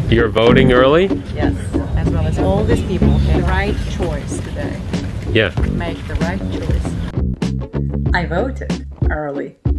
You're voting early? Yes, as well as all these people. The right choice today. Yeah. Make the right choice. I voted early.